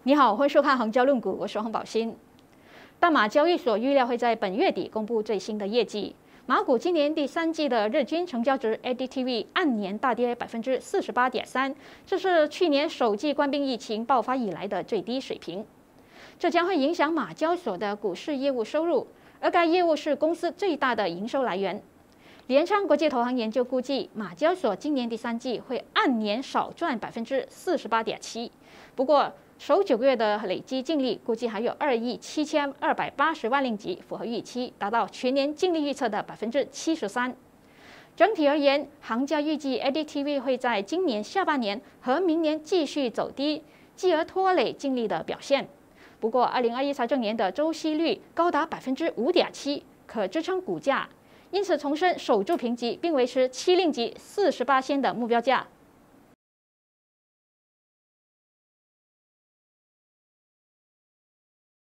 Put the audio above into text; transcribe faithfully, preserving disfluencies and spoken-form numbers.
你好，欢迎收看《恒交论股》，我是洪宝新。大马交易所预料会在本月底公布最新的业绩。马股今年第三季的日均成交值 A D T V 按年大跌百分之四十八点三，这是去年首季冠病疫情爆发以来的最低水平。这将会影响马交所的股市业务收入，而该业务是公司最大的营收来源。联昌国际投行研究估计，马交所今年第三季会按年少赚百分之四十八点七。不过，首九个月的累积净利估计还有二亿七千二百八十万令吉，符合预期，达到全年净利预测的百分之七十三。整体而言，行家预计 A D T V 会在今年下半年和明年继续走低，继而拖累净利的表现。不过，二零二一财政年的周息率高达百分之五点七，可支撑股价。因此，重申守住评级，并维持七令吉四十八仙的目标价，